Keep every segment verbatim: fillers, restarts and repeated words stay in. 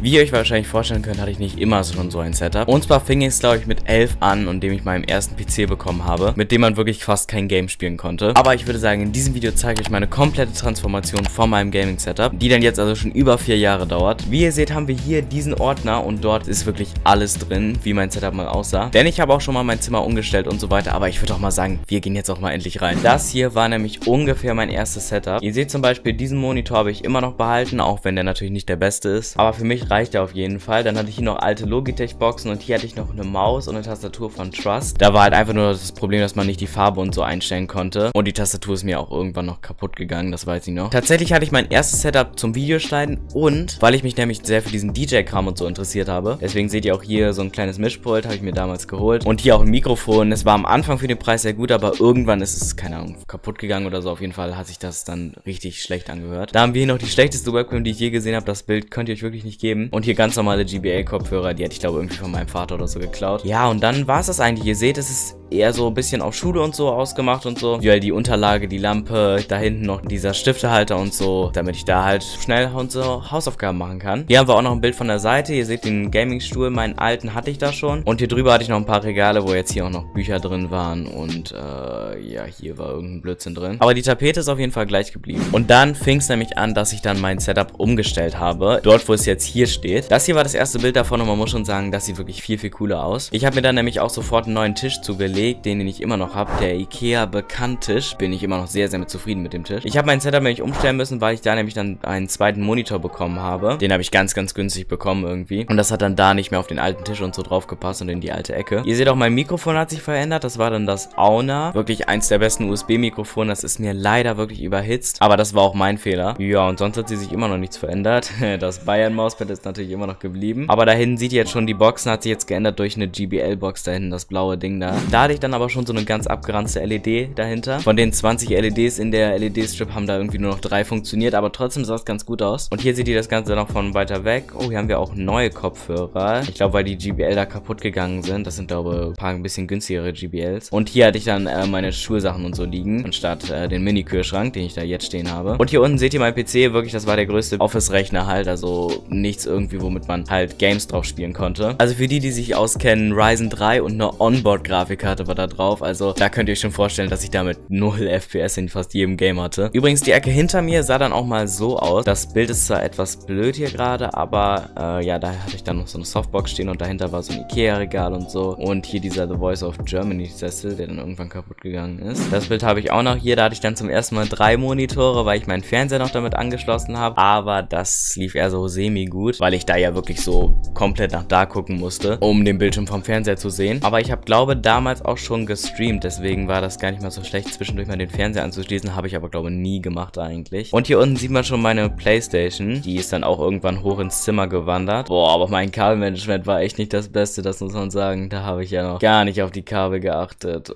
Wie ihr euch wahrscheinlich vorstellen könnt, hatte ich nicht immer schon so ein Setup. Und zwar fing es, glaube ich, mit elf an, und dem ich meinen ersten P C bekommen habe, mit dem man wirklich fast kein Game spielen konnte. Aber ich würde sagen, in diesem Video zeige ich euch meine komplette Transformation von meinem Gaming-Setup, die dann jetzt also schon über vier Jahre dauert. Wie ihr seht, haben wir hier diesen Ordner und dort ist wirklich alles drin, wie mein Setup mal aussah. Denn ich habe auch schon mal mein Zimmer umgestellt und so weiter, aber ich würde auch mal sagen, wir gehen jetzt auch mal endlich rein. Das hier war nämlich ungefähr mein erstes Setup. Ihr seht zum Beispiel, diesen Monitor habe ich immer noch behalten, auch wenn der natürlich nicht der beste ist. Aber für mich reicht er auf jeden Fall. Dann hatte ich hier noch alte Logitech-Boxen und hier hatte ich noch eine Maus und eine Tastatur von Trust. Da war halt einfach nur das Problem, dass man nicht die Farbe und so einstellen konnte. Und die Tastatur ist mir auch irgendwann noch kaputt gegangen, das weiß ich noch. Tatsächlich hatte ich mein erstes Setup zum Videoschneiden und weil ich mich nämlich sehr für diesen D J-Kram und so interessiert habe. Deswegen seht ihr auch hier so ein kleines Mischpult, habe ich mir damals geholt. Und hier auch ein Mikrofon. Es war am Anfang für den Preis sehr gut, aber irgendwann ist es, keine Ahnung, kaputt gegangen oder so. Auf jeden Fall hat sich das dann richtig schlecht angehört. Da haben wir hier noch die schlechteste Webcam, die ich je gesehen habe. Das Bild könnt ihr euch wirklich nicht geben. Und hier ganz normale J B L-Kopfhörer, die hatte ich glaube irgendwie von meinem Vater oder so geklaut. Ja, und dann war es das eigentlich. Ihr seht, es ist eher so ein bisschen auf Schule und so ausgemacht und so. Ja, die Unterlage, die Lampe, da hinten noch dieser Stiftehalter und so, damit ich da halt schnell und so Hausaufgaben machen kann. Hier haben wir auch noch ein Bild von der Seite. Ihr seht den Gaming-Stuhl, meinen alten hatte ich da schon. Und hier drüber hatte ich noch ein paar Regale, wo jetzt hier auch noch Bücher drin waren und äh, ja, hier war irgendein Blödsinn drin. Aber die Tapete ist auf jeden Fall gleich geblieben. Und dann fing es nämlich an, dass ich dann mein Setup umgestellt habe. Dort, wo es jetzt hier steht. Das hier war das erste Bild davon und man muss schon sagen, das sieht wirklich viel, viel cooler aus. Ich habe mir dann nämlich auch sofort einen neuen Tisch zugelegt, den, den ich immer noch habe. Der Ikea Bekannt-Tisch. Bin ich immer noch sehr, sehr mit zufrieden mit dem Tisch. Ich habe mein Setup nämlich umstellen müssen, weil ich da nämlich dann einen zweiten Monitor bekommen habe. Den habe ich ganz, ganz günstig bekommen irgendwie. Und das hat dann da nicht mehr auf den alten Tisch und so drauf gepasst und in die alte Ecke. Ihr seht auch, mein Mikrofon hat sich verändert. Das war dann das Auna. Wirklich eins der besten U S B-Mikrofone. Das ist mir leider wirklich überhitzt. Aber das war auch mein Fehler. Ja, und sonst hat sie sich immer noch nichts verändert. Das Bayern-Mauspad ist natürlich immer noch geblieben. Aber da hinten seht ihr jetzt schon, die Boxen hat sich jetzt geändert durch eine J B L-Box da hinten, das blaue Ding da. Da hatte ich dann aber schon so eine ganz abgeranzte L E D dahinter. Von den zwanzig L E Ds in der L E D-Strip haben da irgendwie nur noch drei funktioniert, aber trotzdem sah es ganz gut aus. Und hier seht ihr das Ganze noch von weiter weg. Oh, hier haben wir auch neue Kopfhörer. Ich glaube, weil die J B L da kaputt gegangen sind. Das sind, glaube ich, ein paar ein bisschen günstigere J B Ls. Und hier hatte ich dann äh, meine Schulsachen und so liegen, anstatt äh, den Mini-Kühlschrank, den ich da jetzt stehen habe. Und hier unten seht ihr mein P C. Wirklich, das war der größte Office-Rechner halt. Also nichts irgendwie, womit man halt Games drauf spielen konnte. Also für die, die sich auskennen, Ryzen drei und eine Onboard-Grafikkarte war da drauf. Also da könnt ihr euch schon vorstellen, dass ich damit null F P S in fast jedem Game hatte. Übrigens, die Ecke hinter mir sah dann auch mal so aus. Das Bild ist zwar etwas blöd hier gerade, aber äh, ja, da hatte ich dann noch so eine Softbox stehen und dahinter war so ein Ikea-Regal und so. Und hier dieser The Voice of Germany Sessel, der dann irgendwann kaputt gegangen ist. Das Bild habe ich auch noch hier. Da hatte ich dann zum ersten Mal drei Monitore, weil ich meinen Fernseher noch damit angeschlossen habe. Aber das lief eher so semi-gut, weil ich da ja wirklich so komplett nach da gucken musste, um den Bildschirm vom Fernseher zu sehen. Aber ich habe, glaube damals auch schon gestreamt, deswegen war das gar nicht mal so schlecht, zwischendurch mal den Fernseher anzuschließen. Habe ich aber, glaube ich, nie gemacht eigentlich. Und hier unten sieht man schon meine Playstation. Die ist dann auch irgendwann hoch ins Zimmer gewandert. Boah, aber mein Kabelmanagement war echt nicht das Beste, das muss man sagen. Da habe ich ja noch gar nicht auf die Kabel geachtet.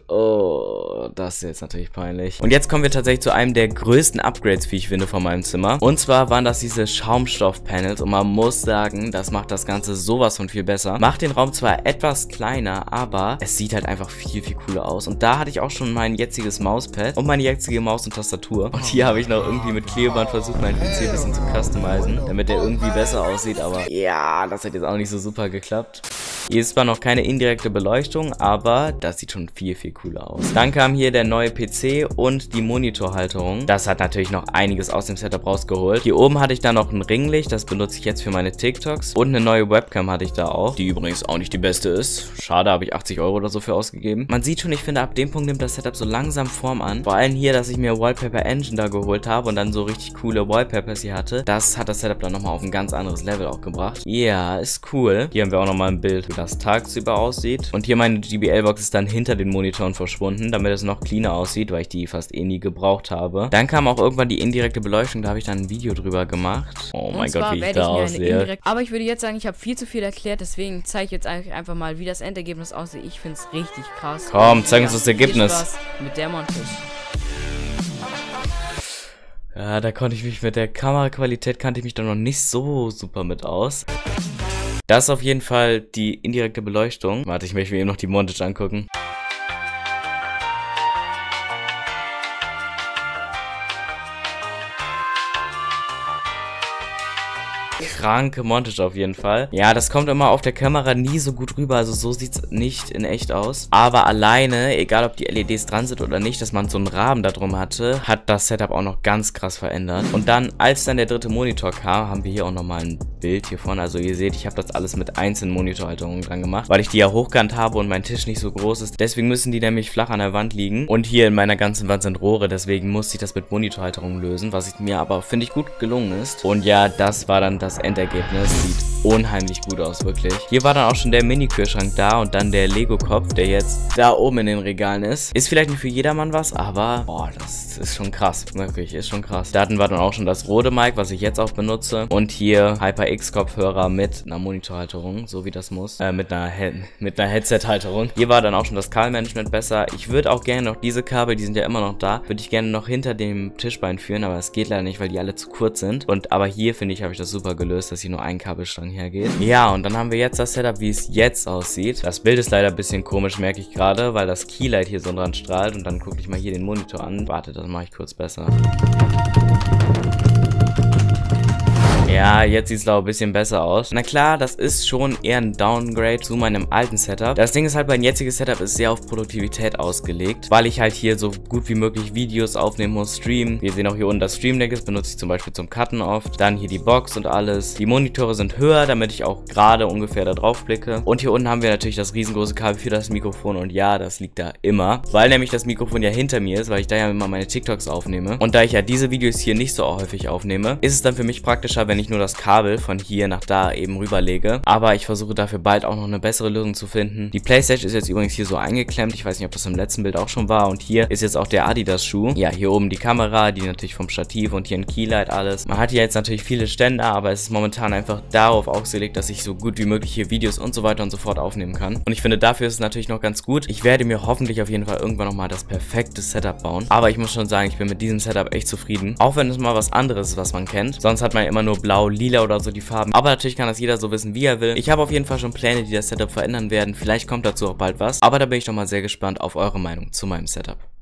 Oh, das ist jetzt natürlich peinlich. Und jetzt kommen wir tatsächlich zu einem der größten Upgrades, wie ich finde, von meinem Zimmer. Und zwar waren das diese Schaumstoff-Panels und man muss sagen, das macht das Ganze sowas von viel besser. Macht den Raum zwar etwas kleiner, aber es sieht halt einfach viel, viel cooler aus. Und da hatte ich auch schon mein jetziges Mauspad und meine jetzige Maus und Tastatur. Und hier habe ich noch irgendwie mit Klebeband versucht, meinen P C ein bisschen zu customizen, damit der irgendwie besser aussieht. Aber ja, das hat jetzt auch nicht so super geklappt. Hier ist zwar noch keine indirekte Beleuchtung, aber das sieht schon viel, viel cooler aus. Dann kam hier der neue P C und die Monitorhalterung. Das hat natürlich noch einiges aus dem Setup rausgeholt. Hier oben hatte ich dann noch ein Ringlicht, das benutze ich jetzt für meine TikToks. Und eine neue Webcam hatte ich da auch, die übrigens auch nicht die beste ist. Schade, habe ich achtzig Euro oder so für ausgegeben. Man sieht schon, ich finde, ab dem Punkt nimmt das Setup so langsam Form an. Vor allem hier, dass ich mir Wallpaper Engine da geholt habe und dann so richtig coole Wallpapers hier hatte. Das hat das Setup dann nochmal auf ein ganz anderes Level auch gebracht. Ja, ist cool. Hier haben wir auch nochmal ein Bild, wie das tagsüber aussieht. Und hier meine J B L-Box ist dann hinter den Monitoren verschwunden, damit es noch cleaner aussieht, weil ich die fast eh nie gebraucht habe. Dann kam auch irgendwann die indirekte Beleuchtung, da habe ich dann ein Video drüber gemacht. Oh mein Gott, wie ich da aussehe. Aber ich würde jetzt sagen, ich habe viel zu viel erklärt, deswegen zeige ich jetzt einfach mal, wie das Endergebnis aussieht. Ich finde es richtig krass. Komm, zeig uns das Ergebnis. Mit der Montage. Ja, da konnte ich mich mit der Kameraqualität kannte ich mich dann noch nicht so super mit aus. Das ist auf jeden Fall die indirekte Beleuchtung. Warte, ich möchte mir eben noch die Montage angucken. kranke Montage auf jeden Fall. Ja, das kommt immer auf der Kamera nie so gut rüber, also so sieht es nicht in echt aus. Aber alleine, egal ob die L E Ds dran sind oder nicht, dass man so einen Rahmen da drum hatte, hat das Setup auch noch ganz krass verändert. Und dann, als dann der dritte Monitor kam, haben wir hier auch nochmal ein Bild hiervon. Also ihr seht, ich habe das alles mit einzelnen Monitorhalterungen dran gemacht, weil ich die ja hochkant habe und mein Tisch nicht so groß ist. Deswegen müssen die nämlich flach an der Wand liegen. Und hier in meiner ganzen Wand sind Rohre, deswegen musste ich das mit Monitorhalterungen lösen, was ich mir aber, finde ich, gut gelungen ist. Und ja, das war dann das Endergebnis. Sieht unheimlich gut aus, wirklich. Hier war dann auch schon der Mini-Kühlschrank da und dann der Lego-Kopf, der jetzt da oben in den Regalen ist. Ist vielleicht nicht für jedermann was, aber boah, das ist schon krass. Wirklich, ist schon krass. Da hatten wir dann auch schon das rote Mic, was ich jetzt auch benutze. Und hier HyperX-Kopfhörer mit einer Monitorhalterung, so wie das muss. Äh, mit einer, He mit einer Headset-Halterung. Hier war dann auch schon das Kabelmanagement besser. Ich würde auch gerne noch diese Kabel, die sind ja immer noch da, würde ich gerne noch hinter dem Tischbein führen, aber es geht leider nicht, weil die alle zu kurz sind. Und aber hier, finde ich, habe ich das super gelöst, dass hier nur ein Kabelstrang hergeht. Ja, und dann haben wir jetzt das Setup, wie es jetzt aussieht. Das Bild ist leider ein bisschen komisch, merke ich gerade, weil das Keylight hier so dran strahlt. Und dann gucke ich mal hier den Monitor an. Warte, das mache ich kurz besser. Ja, jetzt sieht es glaube ich ein bisschen besser aus. Na klar, das ist schon eher ein Downgrade zu meinem alten Setup. Das Ding ist halt, mein jetziges Setup ist sehr auf Produktivität ausgelegt, weil ich halt hier so gut wie möglich Videos aufnehmen muss, streamen. Wir sehen auch hier unten das Stream Deck, das benutze ich zum Beispiel zum Cutten oft. Dann hier die Box und alles. Die Monitore sind höher, damit ich auch gerade ungefähr da drauf blicke. Und hier unten haben wir natürlich das riesengroße Kabel für das Mikrofon und ja, das liegt da immer. Weil nämlich das Mikrofon ja hinter mir ist, weil ich da ja immer meine TikToks aufnehme. Und da ich ja diese Videos hier nicht so häufig aufnehme, ist es dann für mich praktischer, wenn ich nur das Kabel von hier nach da eben rüberlege. Aber ich versuche dafür bald auch noch eine bessere Lösung zu finden. Die Playstation ist jetzt übrigens hier so eingeklemmt. Ich weiß nicht, ob das im letzten Bild auch schon war. Und hier ist jetzt auch der Adidas-Schuh. Ja, hier oben die Kamera, die natürlich vom Stativ und hier ein Keylight alles. Man hat hier jetzt natürlich viele Ständer, aber es ist momentan einfach darauf ausgelegt, dass ich so gut wie möglich hier Videos und so weiter und so fort aufnehmen kann. Und ich finde, dafür ist es natürlich noch ganz gut. Ich werde mir hoffentlich auf jeden Fall irgendwann nochmal das perfekte Setup bauen. Aber ich muss schon sagen, ich bin mit diesem Setup echt zufrieden. Auch wenn es mal was anderes ist, was man kennt. Sonst hat man ja immer nur blau, lila oder so die Farben. Aber natürlich kann das jeder so wissen, wie er will. Ich habe auf jeden Fall schon Pläne, die das Setup verändern werden. Vielleicht kommt dazu auch bald was. Aber da bin ich doch mal sehr gespannt auf eure Meinung zu meinem Setup.